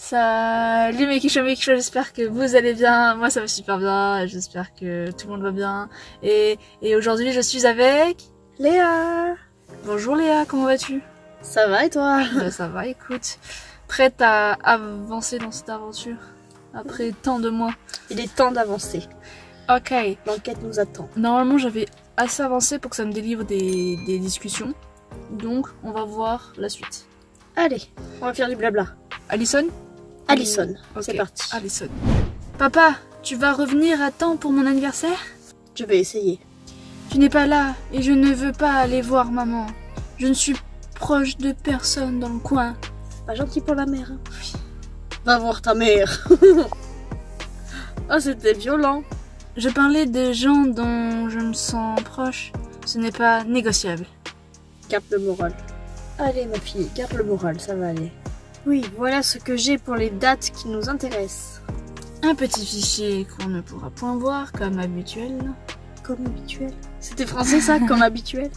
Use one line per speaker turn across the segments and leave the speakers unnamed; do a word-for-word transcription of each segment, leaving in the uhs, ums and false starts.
Salut mes Kisho, mes Kisho, j'espère que vous allez bien. Moi ça va super bien, j'espère que tout le monde va bien. Et, et aujourd'hui je suis avec
Léa.
Bonjour Léa, comment vas-tu?
Ça va et toi?
Ben, ça va, écoute. Prête à avancer dans cette aventure après tant de mois?
Il est temps d'avancer.
Ok.
L'enquête nous attend.
Normalement j'avais assez avancé pour que ça me délivre des, des discussions. Donc on va voir la suite.
Allez, on va faire du blabla.
Alison?
Alison,
Ok,
c'est parti.
Alison. Papa, tu vas revenir à temps pour mon anniversaire?
Je vais essayer.
Tu n'es pas là et je ne veux pas aller voir maman. Je ne suis proche de personne dans le coin.
Pas gentil pour la mère. Hein. Oui. Va voir ta mère. Ah, c'était violent.
Je parlais des gens dont je me sens proche. Ce n'est pas négociable.
Garde le moral. Allez ma fille, garde le moral, ça va aller. Oui, voilà ce que j'ai pour les dates qui nous intéressent.
Un petit fichier qu'on ne pourra point voir comme habituel.
Comme habituel. C'était français ça, comme habituel.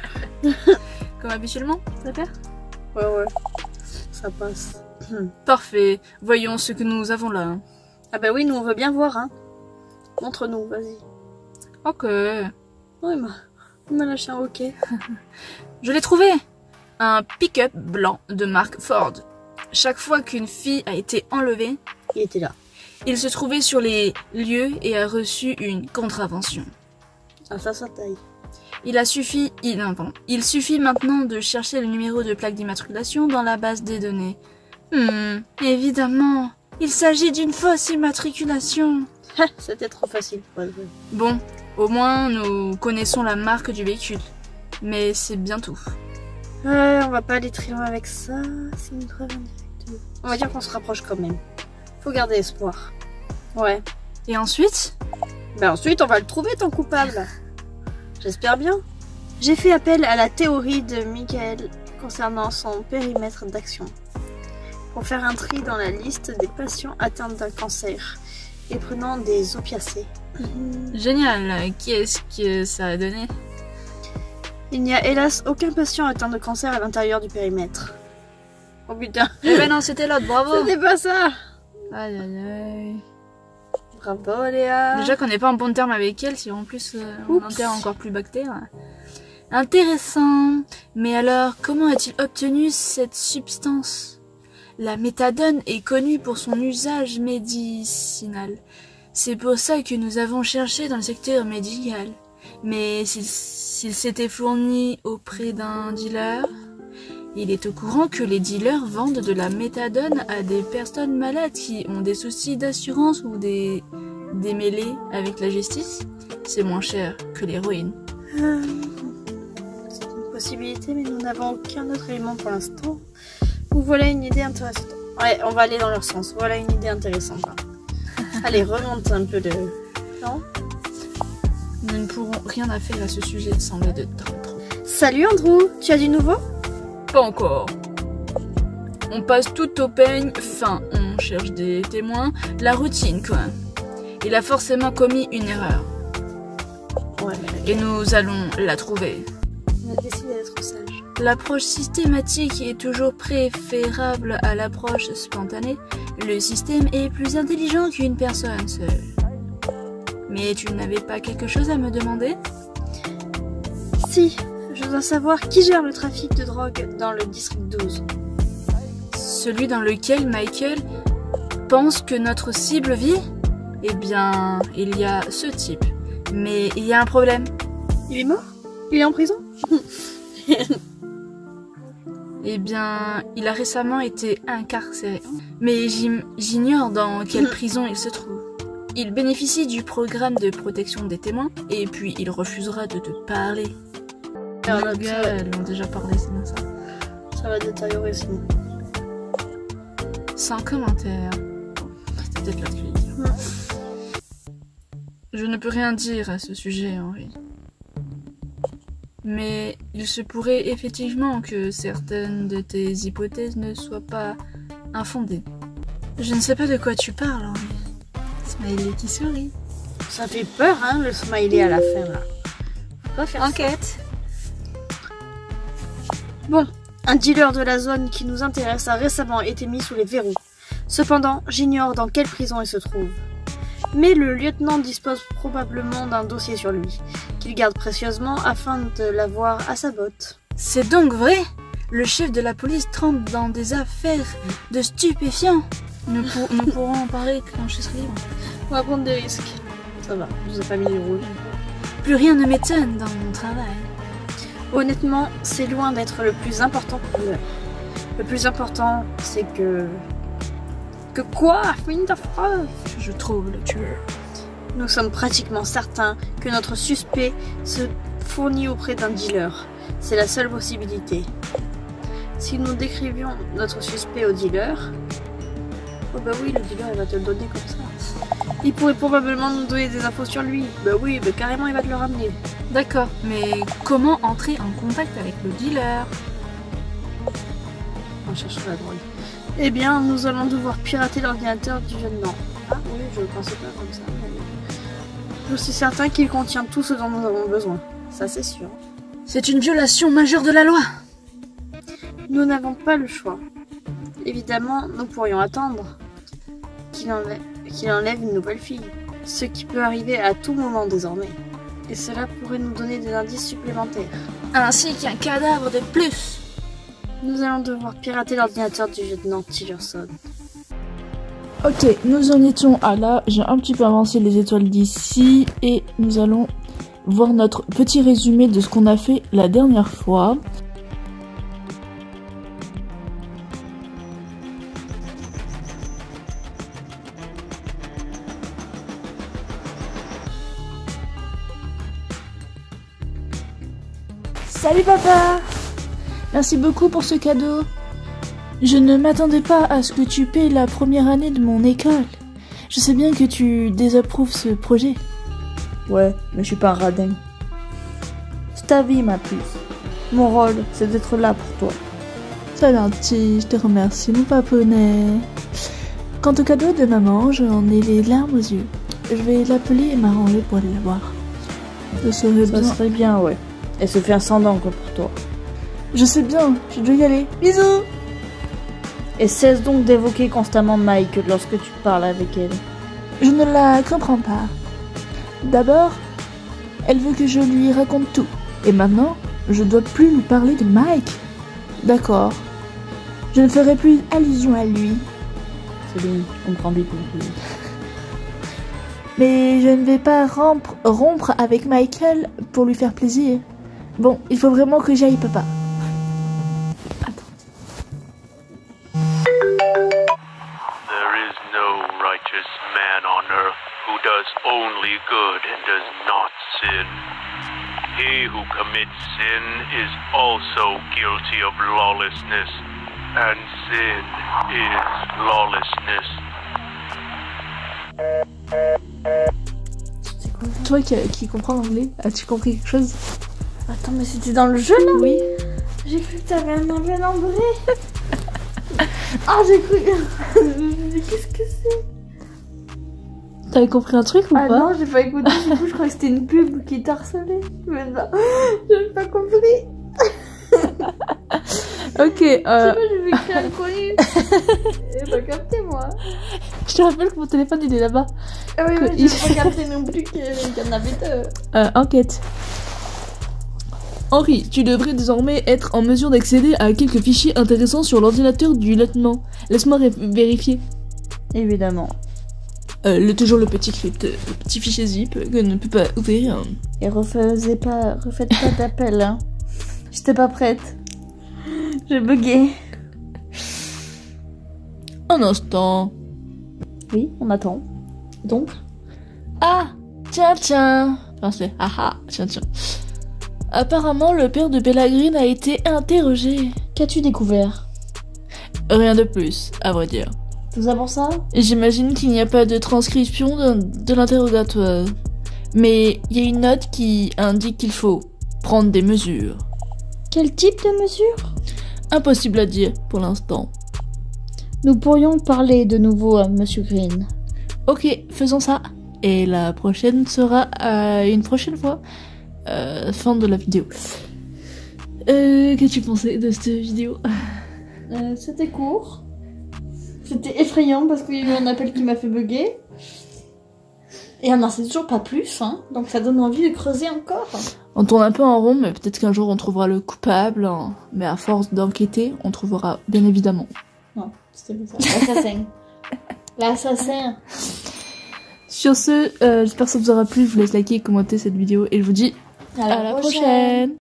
Comme habituellement, ça fait?
Ouais, ouais. Ça passe.
Parfait. Voyons ce que nous avons là.
Ah bah oui, nous on veut bien voir, hein. Montre-nous, vas-y.
Ok.
Oh, il m'a, il m'a lâché un ok.
Je l'ai trouvé. Un pick-up blanc de marque Ford. Chaque fois qu'une fille a été enlevée,
il était là.
Il se trouvait sur les lieux et a reçu une contravention.
Ah ça, ça taille.
Il a suffi, il, non, pardon. Il suffit maintenant de chercher le numéro de plaque d'immatriculation dans la base des données. Hmm, évidemment, il s'agit d'une fausse immatriculation.
C'était trop facile pour être vrai.
Bon, au moins nous connaissons la marque du véhicule. Mais c'est bien tout.
Euh, on va pas aller très loin avec ça. C'est une preuve indirecte. On va dire qu'on se rapproche quand même. Faut garder espoir. Ouais.
Et ensuite?
Ben ensuite, on va le trouver ton coupable. J'espère bien. J'ai fait appel à la théorie de Michael concernant son périmètre d'action. Pour faire un tri dans la liste des patients atteints d'un cancer et prenant des opiacés.
Génial. Qui est-ce que ça a donné?
Il n'y a hélas aucun patient atteint de cancer à l'intérieur du périmètre. Oh putain.
Eh ben non, c'était l'autre, bravo.
C'était pas ça.
Aïe aïe aïe.
Bravo Léa.
Déjà qu'on n'est pas en bon terme avec elle, si en plus euh, on enterre encore plus bactère. Intéressant. Mais alors, comment a-t-il obtenu cette substance? La méthadone est connue pour son usage médicinal. C'est pour ça que nous avons cherché dans le secteur médical. Mais s'il s'était fourni auprès d'un dealer, il est au courant que les dealers vendent de la méthadone à des personnes malades qui ont des soucis d'assurance ou des démêlés avec la justice. C'est moins cher que l'héroïne.
Euh, C'est une possibilité, mais nous n'avons aucun autre élément pour l'instant. Ou voilà une idée intéressante. Ouais, on va aller dans leur sens. Voilà une idée intéressante. Hein. Allez, remonte un peu de... Non ?
Nous ne pourrons rien faire à ce sujet, semble de trop.
Salut Andrew, tu as du nouveau?
Pas encore. On passe tout au peigne, fin, on cherche des témoins, la routine quoi. Il a forcément commis une erreur.
Ouais,
et nous allons la trouver.
On a décidé d'être sage.
L'approche systématique est toujours préférable à l'approche spontanée. Le système est plus intelligent qu'une personne seule. Mais tu n'avais pas quelque chose à me demander?
Si, je dois savoir qui gère le trafic de drogue dans le district douze.
Celui dans lequel Michael pense que notre cible vit? Eh bien, il y a ce type. Mais il y a un problème.
Il est mort? Il est en prison?
Eh bien, il a récemment été incarcéré. Mais j'ignore dans quelle prison il se trouve. Il bénéficie du programme de protection des témoins, et puis il refusera de te parler.
Alors,
nos gars, elles ont déjà parlé, c'est bien ça.
Ça va détériorer sinon.
Sans commentaire. C'était peut-être l'autre fille.
Ouais.
Je ne peux rien dire à ce sujet, Henri. Mais il se pourrait effectivement que certaines de tes hypothèses ne soient pas infondées. Je ne sais pas de quoi tu parles, Henri. Smiley qui sourit.
Ça fait peur, hein, le smiley à la fin, là. Faut pas faire
Enquête.
ça. Bon, un dealer de la zone qui nous intéresse a récemment été mis sous les verrous. Cependant, j'ignore dans quelle prison il se trouve. Mais le lieutenant dispose probablement d'un dossier sur lui, qu'il garde précieusement afin de l'avoir à sa botte.
C'est donc vrai? Le chef de la police trempe dans des affaires de stupéfiants. Nous, pour, nous pourrons en parler quand je serai libre.
On va prendre des risques. Ça va, je vous ai pas mis les rouges.
Plus rien ne m'étonne dans mon travail.
Honnêtement, c'est loin d'être le plus important pour nous. Le plus important, c'est que... Que quoi? Fini ta phrase.
Je trouve le tueur.
Nous sommes pratiquement certains que notre suspect se fournit auprès d'un dealer. C'est la seule possibilité. Si nous décrivions notre suspect au dealer... Oh bah oui, le dealer il va te le donner comme ça. Il pourrait probablement nous donner des infos sur lui. Bah oui, bah carrément il va te le ramener.
D'accord, mais comment entrer en contact avec le dealer?
On cherche la drogue. Eh bien, nous allons devoir pirater l'ordinateur du jeune homme. Ah oui, je ne pensais pas comme ça. Mais... je suis certain qu'il contient tout ce dont nous avons besoin. Ça, c'est sûr.
C'est une violation majeure de la loi.
Nous n'avons pas le choix. Évidemment, nous pourrions attendre qu'il enlève, qu'il enlève une nouvelle fille. Ce qui peut arriver à tout moment désormais. Et cela pourrait nous donner des indices supplémentaires.
Ainsi qu'un cadavre de plus.
Nous allons devoir pirater l'ordinateur du lieutenant Tillerson.
Ok, nous en étions à là. J'ai un petit peu avancé les étoiles d'ici. Et nous allons voir notre petit résumé de ce qu'on a fait la dernière fois. Salut papa! Merci beaucoup pour ce cadeau. Je ne m'attendais pas à ce que tu paies la première année de mon école. Je sais bien que tu désapprouves ce projet.
Ouais, mais je suis pas un radin. C'est ta vie, ma puce. Mon rôle, c'est d'être là pour toi.
C'est gentil, je te remercie, mon paponnet. Quant au cadeau de maman, j'en ai les larmes aux yeux. Je vais l'appeler et m'arranger pour aller la voir. Ce serait
Ça
bien.
serait bien, ouais. Elle se fait un sang que pour toi.
Je sais bien, je dois y aller. Bisous!
Et cesse donc d'évoquer constamment Mike lorsque tu parles avec elle.
Je ne la comprends pas. D'abord, elle veut que je lui raconte tout. Et maintenant, je dois plus lui parler de Mike. D'accord. Je ne ferai plus allusion à lui.
C'est bien, on comprend vite.
Mais je ne vais pas rompre, rompre avec Michael pour lui faire plaisir. Bon, il faut vraiment que j'aille, papa. Attends.
There is no righteous man on earth who does only good and does not sin. He who commits sin is also guilty of lawlessness, and sin is lawlessness.
Toi qui, qui comprends l'anglais, as-tu compris quelque chose?
Attends, mais c'était dans le jeu là?
Oui.
J'ai cru que t'avais un appel en vrai. Ah, j'ai cru. Mais qu'est-ce que c'est?
T'avais compris un truc ou
Ah
pas?
non, j'ai pas écouté. Du coup, je croyais que c'était une pub qui t'harcelait. Mais non, j'ai pas compris.
Ok,
Je sais
euh,
pas, j'ai vu écrire inconnu. J'ai pas capté moi.
je te rappelle que mon téléphone il est là-bas.
Ah oui,
Que
oui,
il-
j'ai pas capté non plus qu'il y en avait deux.
Euh, enquête. Henri, tu devrais désormais être en mesure d'accéder à quelques fichiers intéressants sur l'ordinateur du lieutenant. Laisse-moi ré- vérifier.
Évidemment.
Euh, le, toujours le petit crypte, le petit fichier zip que ne peut pas ouvrir.
Et refaisez pas, refaites pas d'appel, hein. J'étais pas prête. J'ai bugué.
Un instant.
Oui, on attend. Donc,
Ah, tiens, tiens. Enfin, c'est ah ah, tiens, tiens. Apparemment, le père de Pellagrine a été interrogé.
qu'as-tu découvert?
Rien de plus, à vrai dire.
Tout ça pour ça?
J'imagine qu'il n'y a pas de transcription de, de l'interrogatoire. Mais il y a une note qui indique qu'il faut prendre des mesures.
Quel type de mesure?
Impossible à dire pour l'instant.
Nous pourrions parler de nouveau à Monsieur Green.
Ok, faisons ça. Et la prochaine sera à une prochaine fois. Euh, fin de la vidéo. Euh, qu'as-tu pensé de cette vidéo?
Euh, c'était court.
C'était effrayant parce qu'il y a eu un appel qui m'a fait bugger. Et on n'en sait toujours pas plus, hein. Donc ça donne envie de creuser encore.
On tourne un peu en rond, mais peut-être qu'un jour on trouvera le coupable. Hein. Mais à force d'enquêter, on trouvera bien évidemment.
Non, c'était pas ça. L'assassin. L'assassin.
Sur ce, euh, j'espère que ça vous aura plu. Je vous laisse liker et commenter cette vidéo. Et je vous dis
À
à la prochaine.